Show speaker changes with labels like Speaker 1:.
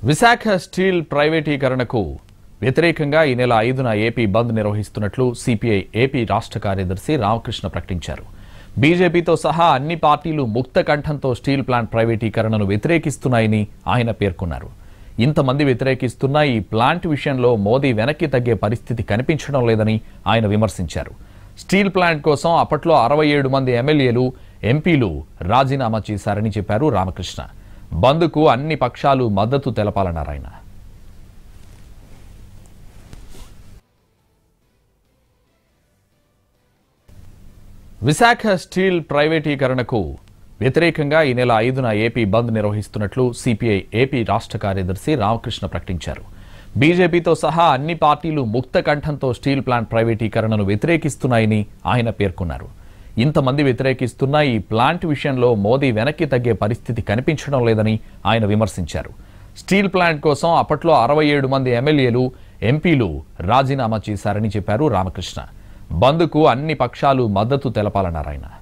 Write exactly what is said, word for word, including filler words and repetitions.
Speaker 1: Visakha steel ప్రైవేటీకరణకు వ్యతిరేకంగా ఈ నెల ఐదున ఏపీ బంద్ నిర్వహిస్తున్నట్లు సిపిఐ ఏపీ రాష్ట్ర కార్యదర్శి రామకృష్ణ ప్రకటించారు. బీజేపీతో సహా అన్ని పార్టీలు ముక్త కంఠంతో స్టీల్ ప్లాంట్ ప్రైవేటీకరణను వ్యతిరేకిస్తున్నాయని ఆయన పేర్కొన్నారు. ఇంతమంది వ్యతిరేకిస్తున్న ఈ ప్లాంట్ విషయంలో మోదీ వెనక్కి తగ్గే పరిస్థితి కనిపించడం లేదని ఆయన విమర్శించారు. స్టీల్ ప్లాంట్ కోసం అప్పట్లో అరవై ఏడు మంది ఎమ్మెల్యేలు ఎంపీలు రాజీనామా చేశారని చెప్పారు రామకృష్ణ. బంద్కు అన్ని పక్షాలు మద్దతు తెలపాలన్నారు ఆయన. విశాఖ స్టీల్ ప్రైవేటీకరణకు వ్యతిరేకంగా ఈ నెల ఐదున ఏపీ బంద్ నిర్వహిస్తున్నట్లు సిపిఐ ఏపీ రాష్ట్ర కార్యదర్శి రామకృష్ణ ప్రకటించారు. బీజేపీతో సహా అన్ని పార్టీలు ముక్త కంఠంతో స్టీల్ ప్లాంట్ ప్రైవేటీకరణను వ్యతిరేకిస్తున్నాయని ఆయన పేర్కొన్నారు. ఇంతమంది వ్యతిరేకిస్తున్న ఈ ప్లాంట్ విషయంలో మోదీ వెనక్కి తగ్గే పరిస్థితి కనిపించడం లేదని ఆయన విమర్శించారు. స్టీల్ ప్లాంట్ కోసం అప్పట్లో అరవై ఏడు మంది ఎమ్మెల్యేలు ఎంపీలు రాజీనామా చేశారని చెప్పారు రామకృష్ణ. బంద్కు అన్ని పక్షాలు మద్దతు తెలపాలన్నారు ఆయన.